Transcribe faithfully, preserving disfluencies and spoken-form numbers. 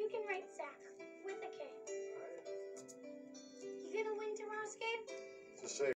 You can write Zach with a K. You gonna win tomorrow's game? It's a safe.